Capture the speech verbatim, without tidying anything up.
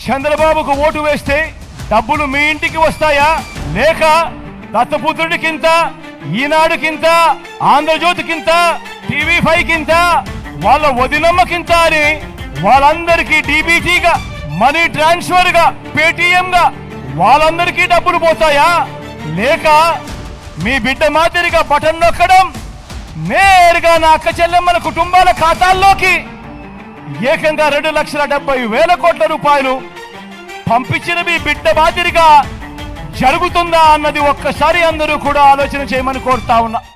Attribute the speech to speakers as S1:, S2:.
S1: చంద్రబాబుకు ఓటు వేస్తే డబ్బులు మీ ఇంటికి వస్తాయా, లేక దత్తపుత్రుడికింత, ఈనాడుకింత, ఆంధ్రజ్యోతికింత, టీవీ ఫైవ్ కింత, వాళ్ళ వదినమ్మకింత అని వాళ్ళందరికీ డీబీటీగా, మనీ ట్రాన్స్ఫర్ గా, పేటీఎం గా వాళ్ళందరికీ డబ్బులు పోతాయా, లేక మీ బిడ్డ మాదిరిగా బటన్ నొక్కడం నేరుగా నా అక్క చెల్లెమ్మల కుటుంబాల ఖాతాల్లోకి ఏకంగా రెండు లక్షల డెబ్బై వేల కోట్ల రూపాయలు పంపించిన మీ బిడ్డ మాదిరిగా జరుగుతుందా అన్నది ఒక్కసారి అందరూ కూడా ఆలోచన చేయమని కోరుతా ఉన్నా.